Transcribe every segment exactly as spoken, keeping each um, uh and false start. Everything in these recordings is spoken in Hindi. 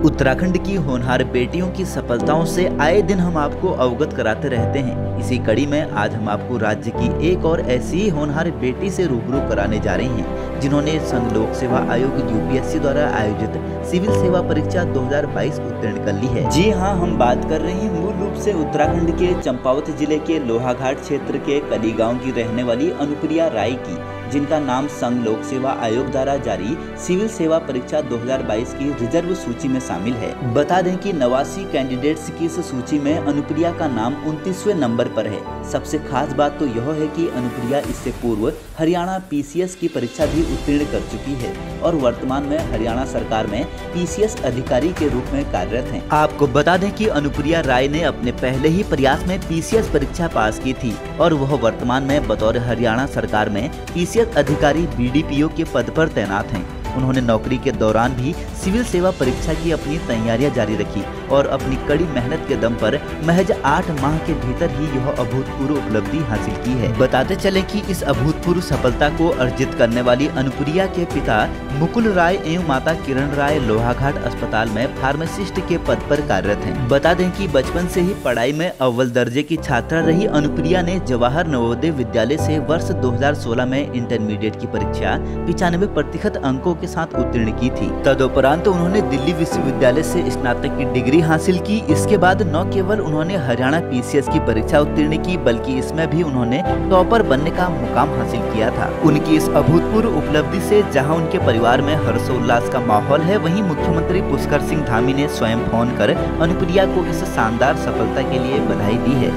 उत्तराखंड की होनहार बेटियों की सफलताओं से आए दिन हम आपको अवगत कराते रहते हैं। इसी कड़ी में आज हम आपको राज्य की एक और ऐसी ही होनहार बेटी से रूबरू कराने जा रहे हैं, जिन्होंने संघ लोक सेवा आयोग यूपीएससी द्वारा आयोजित सिविल सेवा परीक्षा दो हज़ार बाईस उत्तीर्ण कर ली है। जी हां, हम बात कर रहे हैं मूल रूप से उत्तराखंड के चंपावत जिले के लोहाघाट क्षेत्र के कली गाँव की रहने वाली अनुप्रिया राय की, जिनका नाम संघ लोक सेवा आयोग द्वारा जारी सिविल सेवा परीक्षा दो हज़ार बाईस की रिजर्व सूची में शामिल है। बता दें कि नवासी कैंडिडेट्स की इस सूची में अनुप्रिया का नाम उनतीसवें नंबर पर है। सबसे खास बात तो यह है कि अनुप्रिया इससे पूर्व हरियाणा पीसीएस की परीक्षा भी उत्तीर्ण कर चुकी है और वर्तमान में हरियाणा सरकार में पीसीएस अधिकारी के रूप में कार्यरत हैं। आपको बता दें कि अनुप्रिया राय ने अपने पहले ही प्रयास में पीसीएस परीक्षा पास की थी और वह वर्तमान में बतौर हरियाणा सरकार में पीसीएस अधिकारी बीडीपीओ के पद पर तैनात हैं। उन्होंने नौकरी के दौरान भी सिविल सेवा परीक्षा की अपनी तैयारियां जारी रखी और अपनी कड़ी मेहनत के दम पर महज आठ माह के भीतर ही यह अभूतपूर्व उपलब्धि हासिल की है। बताते चले कि इस अभूतपूर्व सफलता को अर्जित करने वाली अनुप्रिया के पिता मुकुल राय एवं माता किरण राय लोहाघाट अस्पताल में फार्मासिस्ट के पद पर कार्यरत हैं। बता दें कि बचपन से ही पढ़ाई में अव्वल दर्जे की छात्रा रही अनुप्रिया ने जवाहर नवोदय विद्यालय से वर्ष दो हज़ार सोलह में इंटरमीडिएट की परीक्षा पिचानवे प्रतिशत अंकों के साथ उत्तीर्ण की थी। तदुपरांत उन्होंने दिल्ली विश्वविद्यालय से स्नातक की डिग्री हासिल की। इसके बाद न केवल उन्होंने हरियाणा पीसीएस की परीक्षा उत्तीर्ण की, बल्कि इसमें भी उन्होंने टॉपर बनने का मुकाम हासिल किया था। उनकी इस अभूतपूर्व उपलब्धि से जहां उनके परिवार में हर्षोल्लास का माहौल है, वहीं मुख्यमंत्री पुष्कर सिंह धामी ने स्वयं फोन कर अनुप्रिया को इस शानदार सफलता के लिए बधाई दी है।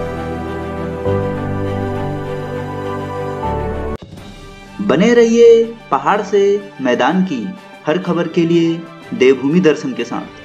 बने रहिए पहाड़ से मैदान की हर खबर के लिए देवभूमि दर्शन के साथ।